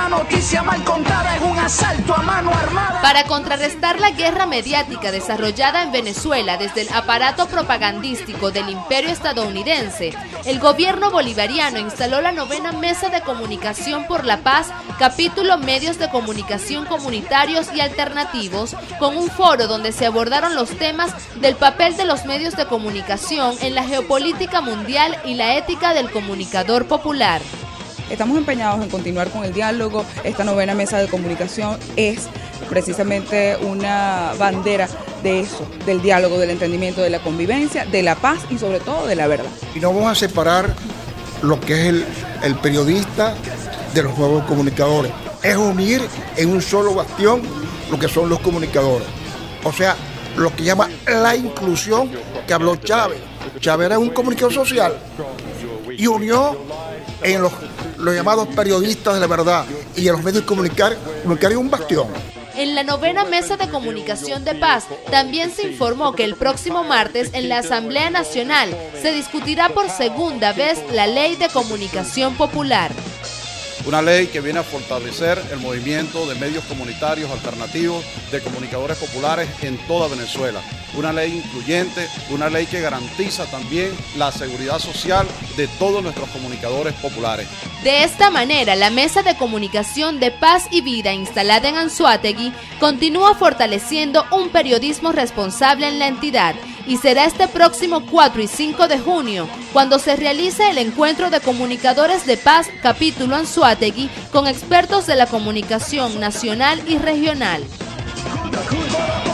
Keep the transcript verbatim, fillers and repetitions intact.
una noticia mal contada es un asalto a mano armada. Para contrarrestar la guerra mediática desarrollada en Venezuela desde el aparato propagandístico del imperio estadounidense, el gobierno bolivariano instaló la novena Mesa de Comunicación por la Paz, capítulo Medios de Comunicación Comunitarios y Alternativos, con un foro donde se abordaron los temas del papel de los medios de comunicación en la geopolítica mundial y la ética del comunicador popular. Estamos empeñados en continuar con el diálogo. Esta novena mesa de comunicación es precisamente una bandera de eso, del diálogo, del entendimiento, de la convivencia, de la paz y sobre todo de la verdad. Y no vamos a separar lo que es el, el periodista de los nuevos comunicadores. Es unir en un solo bastión lo que son los comunicadores. O sea, lo que llama la inclusión que habló Chávez. Chávez era un comunicador social y unió en los, los llamados periodistas de la verdad y en los medios de comunicar, comunicar en un bastión. En la novena Mesa de Comunicación de Paz también se informó que el próximo martes en la Asamblea Nacional se discutirá por segunda vez la Ley de Comunicación Popular. Una ley que viene a fortalecer el movimiento de medios comunitarios alternativos, de comunicadores populares en toda Venezuela. Una ley incluyente, una ley que garantiza también la seguridad social de todos nuestros comunicadores populares. De esta manera, la Mesa de Comunicación de Paz y Vida instalada en Anzoátegui continúa fortaleciendo un periodismo responsable en la entidad, y será este próximo cuatro y cinco de junio cuando se realice el encuentro de comunicadores de paz capítulo Anzoátegui con expertos de la comunicación nacional y regional.